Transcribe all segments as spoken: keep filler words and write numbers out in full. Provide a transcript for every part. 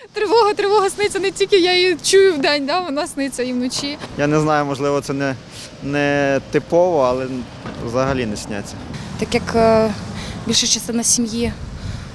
Тривога, тривога сниться не тільки, я її чую вдень, да? Вона сниться і вночі. Я не знаю, можливо, це не, не типово, але взагалі не сняться. Так як е, більша частина сім'ї е,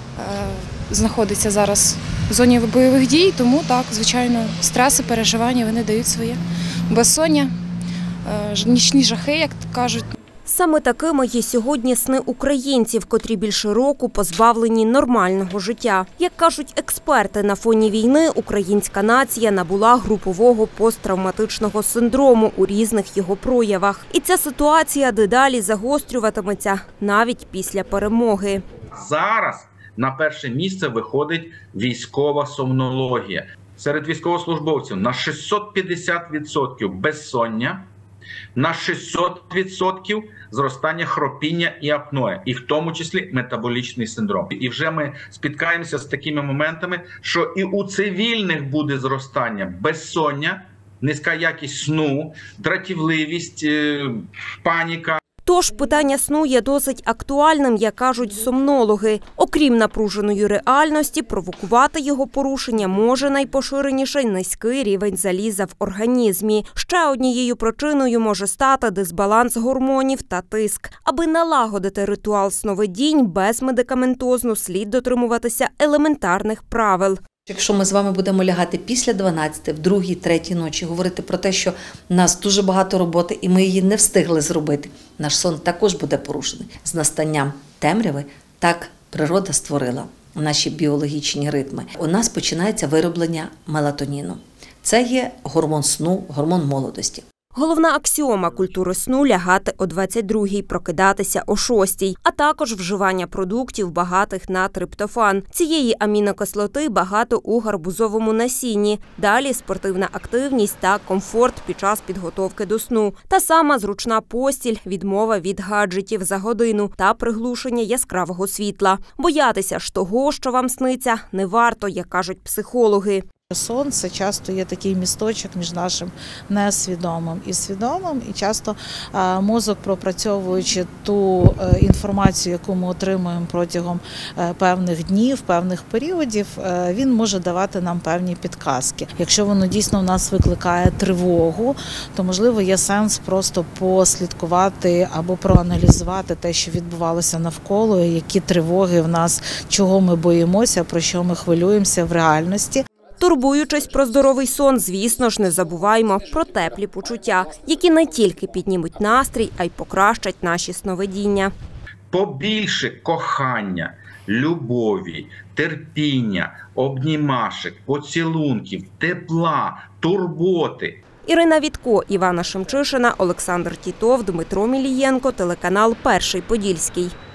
знаходиться зараз в зоні бойових дій, тому так, звичайно, стреси, переживання, вони дають своє. Безсоння, е, нічні жахи, як кажуть. Саме такими є сьогодні сни українців, котрі більше року позбавлені нормального життя. Як кажуть експерти, на фоні війни українська нація набула групового посттравматичного синдрому у різних його проявах. І ця ситуація дедалі загострюватиметься навіть після перемоги. Зараз на перше місце виходить військова сомнологія. Серед військовослужбовців на шістсот п'ятдесят відсотків безсоння, на шістсот відсотків зростання хропіння і апноe, і в тому числі метаболічний синдром. І вже ми спіткаємося з такими моментами, що і у цивільних буде зростання безсоння, низька якість сну, дратівливість, паніка. Тож питання сну є досить актуальним, як кажуть сомнологи. Окрім напруженої реальності, провокувати його порушення може найпоширеніший низький рівень заліза в організмі. Ще однією причиною може стати дисбаланс гормонів та тиск. Аби налагодити ритуал сновидінь безмедикаментозно, слід дотримуватися елементарних правил. Якщо ми з вами будемо лягати після дванадцятої, в другій, третій ночі, говорити про те, що в нас дуже багато роботи і ми її не встигли зробити, наш сон також буде порушений. З настанням темряви так природа створила наші біологічні ритми. У нас починається вироблення мелатоніну. Це є гормон сну, гормон молодості. Головна аксіома культури сну – лягати о двадцять другій, прокидатися о шостій, а також вживання продуктів, багатих на триптофан. Цієї амінокислоти багато у гарбузовому насінні. Далі спортивна активність та комфорт під час підготовки до сну. Та сама зручна постіль, відмова від гаджетів за годину та приглушення яскравого світла. Боятися ж того, що вам сниться, не варто, як кажуть психологи. Сон – це часто є такий місточок між нашим несвідомим і свідомим, і часто мозок, пропрацьовуючи ту інформацію, яку ми отримуємо протягом певних днів, певних періодів, він може давати нам певні підказки. Якщо воно дійсно в нас викликає тривогу, то, можливо, є сенс просто послідкувати або проаналізувати те, що відбувалося навколо, які тривоги в нас, чого ми боїмося, про що ми хвилюємося в реальності. Турбуючись про здоровий сон, звісно ж, не забуваймо про теплі почуття, які не тільки піднімуть настрій, а й покращать наші сновидіння. Побільше кохання, любові, терпіння, обнімашек, поцілунків, тепла, турботи. Ірина Вітко, Івана Шемчишина, Олександр Тітов, Дмитро Мілієнко, телеканал «Перший Подільський».